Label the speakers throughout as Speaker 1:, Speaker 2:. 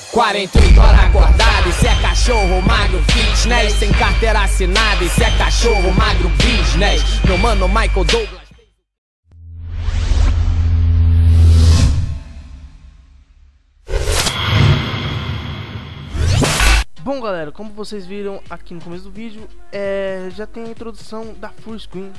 Speaker 1: 48 horas acordado, isso é cachorro magro fitness. Sem carteira assinada, isso é cachorro magro business. Meu mano Michael Douglas.
Speaker 2: Bom galera, como vocês viram aqui no começo do vídeo, já tem a introdução da Fullscreen,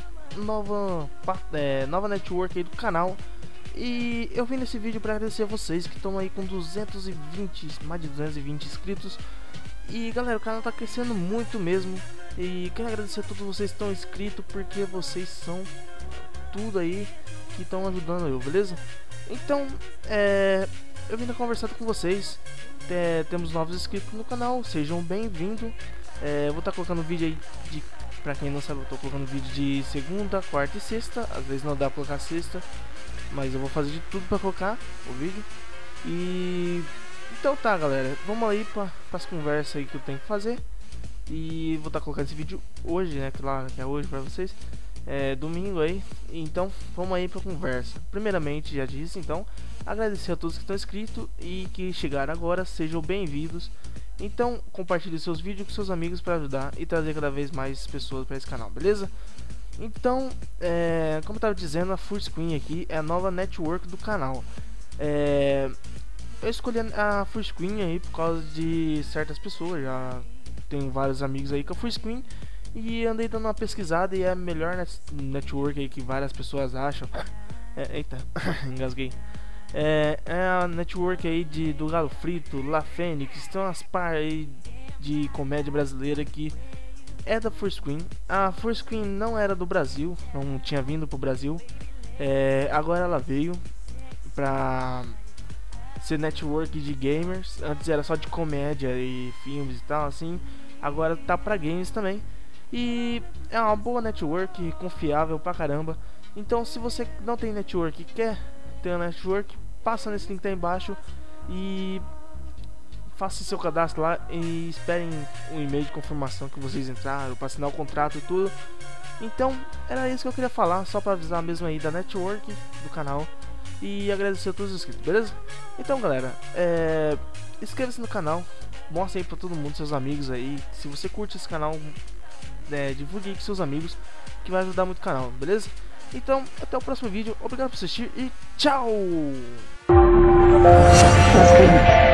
Speaker 2: nova network aí do canal. E eu vim nesse vídeo para agradecer a vocês que estão aí com mais de 220 inscritos. E galera, o canal tá crescendo muito mesmo. E quero agradecer a todos vocês que estão inscritos, porque vocês são tudo aí que estão ajudando eu, beleza? Então, eu vim conversar com vocês. Temos novos inscritos no canal, sejam bem-vindos. Vou estar colocando vídeo aí pra quem não sabe, eu tô colocando vídeo de segunda, quarta e sexta. Às vezes não dá pra colocar sexta, mas eu vou fazer de tudo pra colocar o vídeo. E então tá galera, vamos aí pras conversas aí que eu tenho que fazer. E vou estar colocando esse vídeo hoje, né, claro que é hoje pra vocês. Domingo aí, então vamos aí pra conversa. Primeiramente, já disse, então agradecer a todos que estão inscritos e que chegaram agora, sejam bem-vindos. Então compartilhe seus vídeos com seus amigos para ajudar e trazer cada vez mais pessoas para esse canal, beleza? Então, como eu tava dizendo, a Fullscreen aqui é a nova network do canal. Eu escolhi a Fullscreen aí por causa de certas pessoas, já tenho vários amigos aí com a Fullscreen. E andei dando uma pesquisada e é a melhor network aí que várias pessoas acham. Eita, engasguei. É a network aí do Galo Frito, La Fênix, tem umas par aí de comédia brasileira que é da Fullscreen. A Fullscreen não era do Brasil, não tinha vindo pro Brasil. Agora ela veio pra ser network de gamers. Antes era só de comédia e filmes e tal assim. Agora tá pra games também. E é uma boa network, confiável pra caramba. Então se você não tem network e quer ter uma network, passa nesse link que tá embaixo e faça seu cadastro lá e esperem um e-mail de confirmação que vocês entraram para assinar o contrato e tudo. Então era isso que eu queria falar, só para avisar mesmo aí da network do canal e agradecer a todos os inscritos, beleza? Então galera, inscreva-se no canal, mostre aí para todo mundo, seus amigos aí. Se você curte esse canal, divulgue aí com seus amigos, que vai ajudar muito o canal, beleza? Então, até o próximo vídeo, obrigado por assistir e tchau!